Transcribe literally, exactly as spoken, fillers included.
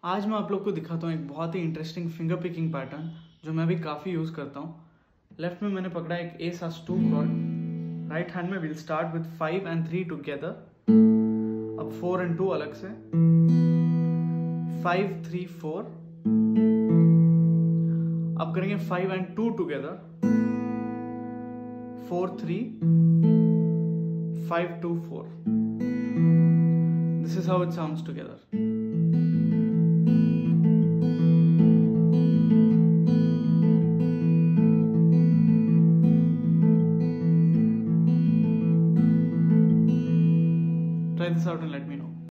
आज मैं आप लोग को दिखाता हूँ एक बहुत ही इंटरेस्टिंग फिंगर पिकिंग पैटर्न जो मैं भी काफ़ी यूज़ करता हूँ। लेफ्ट में मैंने पकड़ा एक A sus two chord, right hand में will start with five and three together, अब फोर एंड टू अलग से, फाइव थ्री फोर, अब करेंगे five and two together, four three, five two four. This is how it sounds together. Try this out and let me